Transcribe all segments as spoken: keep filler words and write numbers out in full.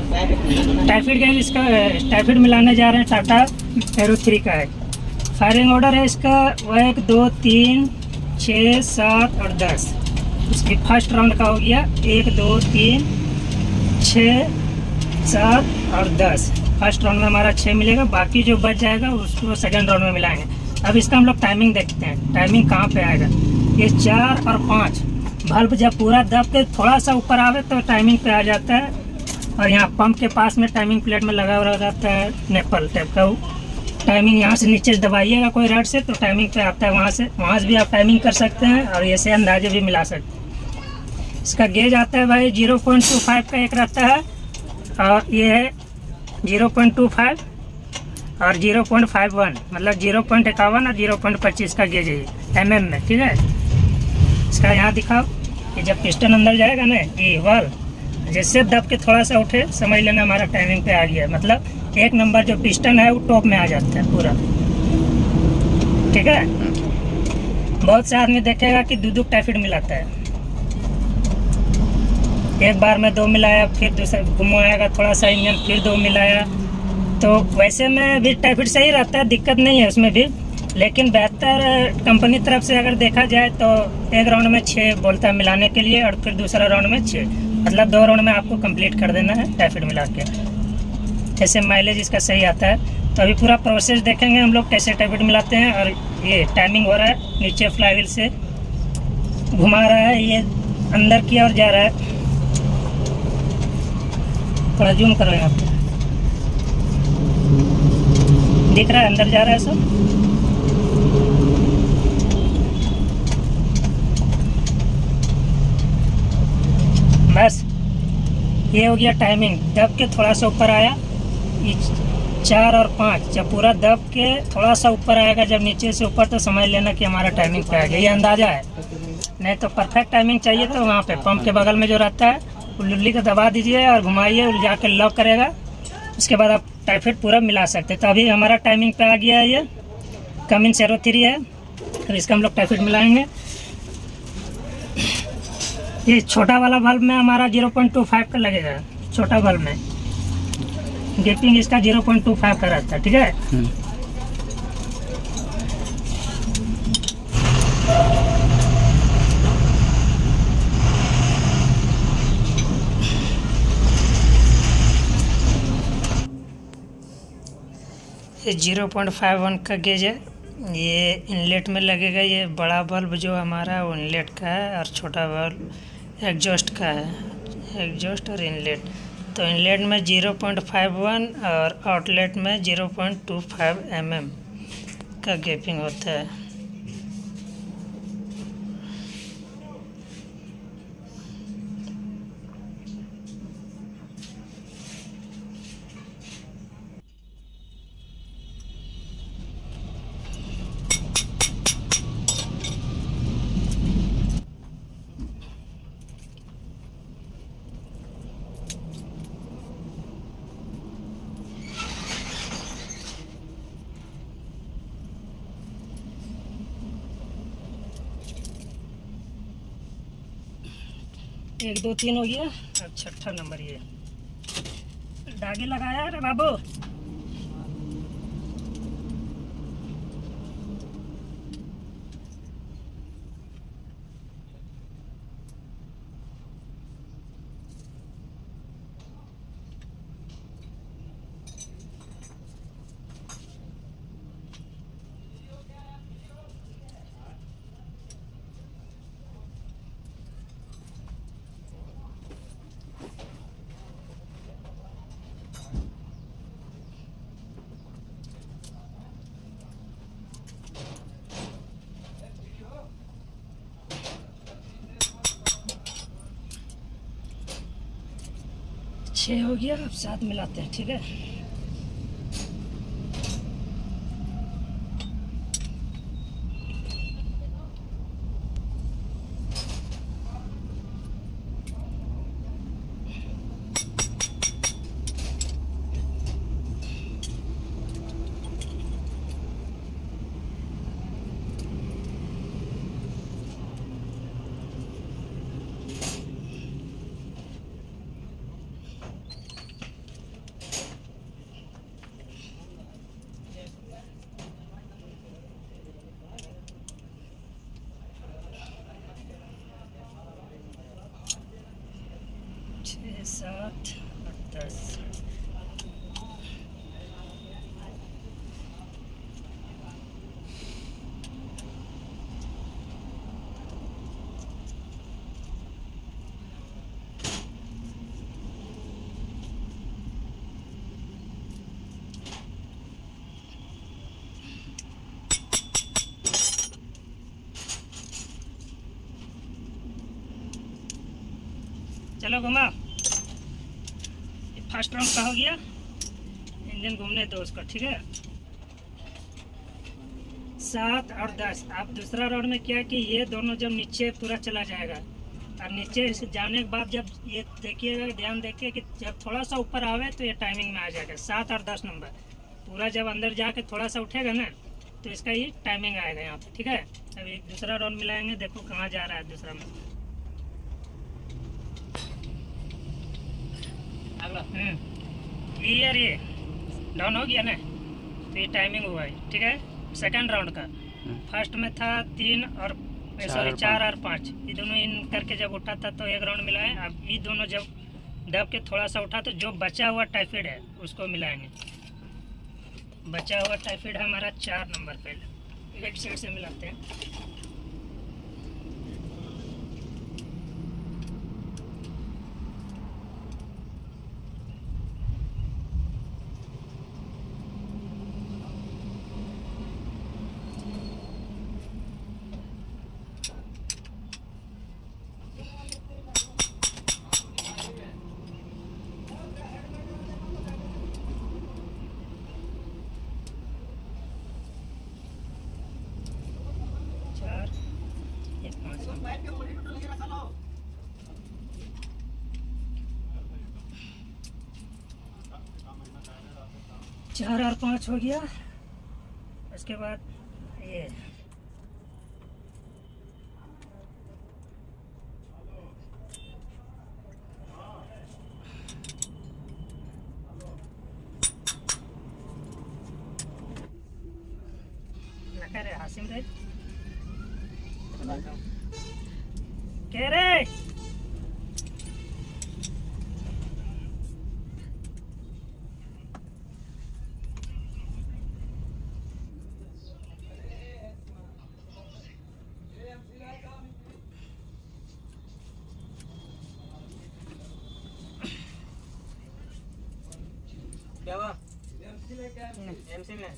Typhoid gas इसका typhoid मिलाने जा रहे हैं, टाटा एरो थ्री का है। फायरिंग ऑर्डर है इसका वो एक दो तीन छः सात और दस। उसकी फर्स्ट राउंड का हो गया एक दो तीन छः सात और दस। फर्स्ट राउंड में हमारा छः मिलेगा, बाकी जो बच जाएगा उसको सेकंड राउंड में मिलाएंगे। अब इसका हम लोग टाइमिंग देखते हैं, टाइमिंग कहाँ पे आएगा। ये चार और पाँच बल्ब जब पूरा दब के थोड़ा सा ऊपर आवे तो टाइमिंग पे आ जाता है, और यहाँ पंप के पास में टाइमिंग प्लेट में लगा हुआ रहता है नेपल टाइप का। टाइमिंग यहाँ से नीचे दबाइएगा कोई रड से तो टाइमिंग पे आता है, वहाँ से वहाँ से भी आप टाइमिंग कर सकते हैं और ऐसे अंदाजे भी मिला सकते हैं। इसका गेज आता है भाई जीरो पॉइंट टू फाइव का एक रहता है, और ये है जीरो पॉइंट टू फाइव और जीरो पॉइंट फाइव वन, मतलब जीरो पॉइंट इक्यावन और जीरो पॉइंट पच्चीस का गेज है एम एम में, ठीक है। इसका यहाँ दिखाओ कि जब पिस्टन अंदर जाएगा ना ये वाल जैसे दब के थोड़ा सा उठे समझ लेना हमारा टाइमिंग पे आ गया, मतलब एक नंबर जो पिस्टन है वो टॉप में आ जाता है पूरा, ठीक है। बहुत से आदमी देखेगा कि दो दो टाइफिड मिलाता है, एक बार में दो मिलाया फिर दूसरा घुमाएगा थोड़ा सा इंजन फिर दो मिलाया, तो वैसे में भी टाइफिड सही रहता है, दिक्कत नहीं है उसमें भी। लेकिन बेहतर कंपनी तरफ से अगर देखा जाए तो एक राउंड में छः बोलता है मिलाने के लिए, और फिर दूसरा राउंड में छः, मतलब दो राउंड में आपको कंप्लीट कर देना है टाइफिड मिला के। जैसे माइलेज इसका सही आता है। तो अभी पूरा प्रोसेस देखेंगे हम लोग कैसे टाइफिड मिलाते हैं। और ये टाइमिंग हो रहा है, नीचे फ्लाईव्हील से घुमा रहा है, ये अंदर की ओर जा रहा है। थोड़ा जूम करो, यहाँ पे दिख रहा है अंदर जा रहा है सब। बस ये हो गया टाइमिंग। दब के थोड़ा सा ऊपर आया, ये चार और पाँच जब पूरा दब के थोड़ा सा ऊपर आएगा, जब नीचे से ऊपर तो समझ लेना कि हमारा टाइमिंग पे आ गया, ये अंदाज़ा है। नहीं तो परफेक्ट टाइमिंग चाहिए तो वहाँ पे पंप के बगल में जो रहता है उल्ली को दबा दीजिए और घुमाइए, उलझा के लॉक करेगा, उसके बाद आप टाइफिड पूरा मिला सकते हैं। तो अभी हमारा टाइमिंग पे आ गया है, ये कमिंस एरो थ्री है। अब इसका हम लोग टाइफिड मिलाएंगे। ये छोटा वाला बल्ब में हमारा जीरो पॉइंट टू फाइव का लगेगा, छोटा बल्ब में गैपिंग इसका जीरो पॉइंट टू फाइव का रहता है, ठीक है। ये जीरो पॉइंट फाइव वन का गेज है, ये इनलेट में लगेगा। ये बड़ा बल्ब जो हमारा वो इनलेट का है, और छोटा बल्ब एग्जॉस्ट का है, एग्जॉस्ट और इनलेट। तो इनलेट में जीरो पॉइंट फाइव वन और आउटलेट में zero point two five M M का गैपिंग होता है। एक दो तीन हो गया, अब छठा नंबर ये दागे लगाया रे बाबू। छः हो गया, अब सात मिलाते हैं, ठीक है। सात और दस। चलो घुमा। फर्स्ट राउंड का हो गया, इंजन घूमने दो उसको, ठीक है। सात और दस। आप दूसरा राउंड में क्या कि ये दोनों जब नीचे पूरा चला जाएगा और नीचे जाने के बाद जब ये देखिएगा, ध्यान देखिए कि जब थोड़ा सा ऊपर आवे तो ये टाइमिंग में आ जाएगा। सात और दस नंबर पूरा जब अंदर जाके थोड़ा सा उठेगा ना तो इसका ये टाइमिंग आएगा यहाँ पे, ठीक है। अभी दूसरा राउंड मिलाएंगे, देखो कहाँ जा रहा है दूसरा में। क्लियर, ये डाउन हो गया ना तो ये टाइमिंग हुआ है, ठीक है। सेकंड राउंड का फर्स्ट में था तीन और सॉरी चार और पाँच, ये दोनों इन करके जब उठा था तो एक राउंड मिलाए। अब ये दोनों जब दब के थोड़ा सा उठा तो जो बचा हुआ टाइफाइड है उसको मिलाएंगे। बचा हुआ टाइफाइड है हमारा चार नंबर पे, लेफ्ट साइड से मिलाते हैं। चार और पाँच हो गया। उसके बाद ये लगा रे हासिम रे कह रे क्या हुआ? एमसी में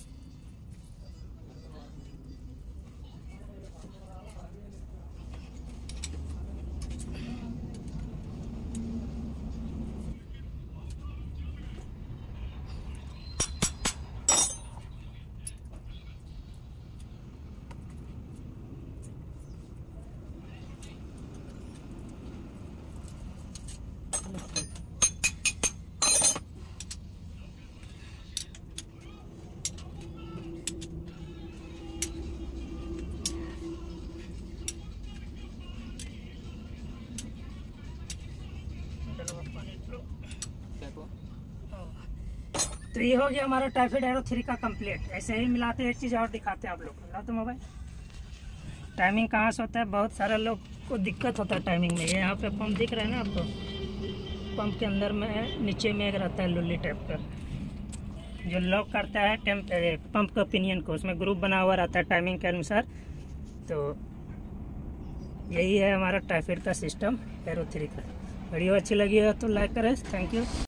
तो ये हो गया हमारा टाइफाइड एरो थ्री का कंप्लीट। ऐसे ही मिलाते एक चीज़ और दिखाते हैं आप लोग। ला तो मोबाइल। टाइमिंग कहाँ से होता है, बहुत सारे लोग को दिक्कत होता है टाइमिंग में। ये यहाँ पे पंप दिख रहा है ना आपको, पंप के अंदर में नीचे में एक रहता है लुल्ली टाइप का जो लॉक करता है टेम्प पंप का पिनियन को, उसमें ग्रुप बना हुआ रहता है टाइमिंग के अनुसार। तो यही है हमारा टाइफाइड का सिस्टम एरो थ्री का। वीडियो अच्छी लगी है तो लाइक करें। Thank you.